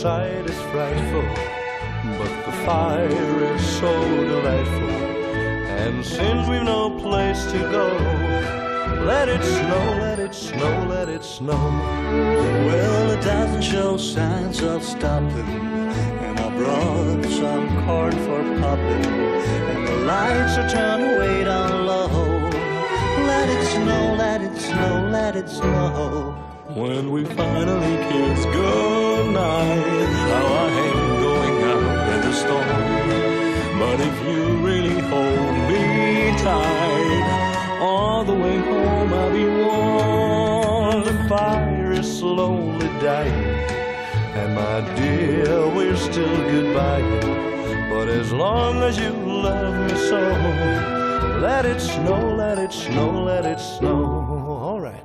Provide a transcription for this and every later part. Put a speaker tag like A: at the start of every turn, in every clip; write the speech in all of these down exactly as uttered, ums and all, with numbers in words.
A: sight is frightful, but the fire is so delightful. And since we've no place to go, let it snow, let it snow, let it snow.
B: Well, it doesn't show signs of stopping, and I brought some corn for popping, and the lights are turned way down low. Let it snow, let it snow, let it snow.
A: When we finally kiss goodnight, how I hate going out in the storm. But if you really hold me tight, all the way home I'll be warm. The fire is slowly dying, and my dear, we're still goodbye. But as long as you love me so, let it snow, let it snow, let it snow. All right.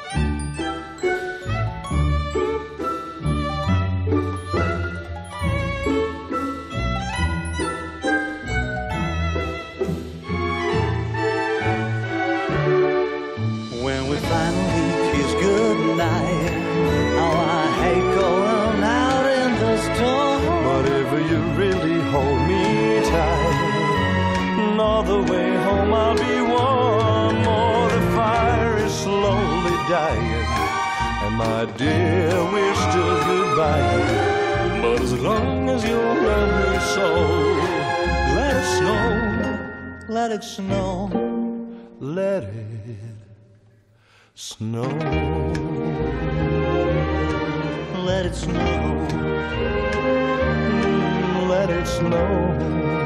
B: When we finally kiss goodnight, how I hate going out in the storm.
A: But if you really hold me tight, all the way home I'll be warm. Oh, the fire is slowly dying, and my dear, we're still goodbye. But as long as you love me so, let it snow,
B: Let it snow,
A: let it snow.
B: let it snow.
A: Let it snow.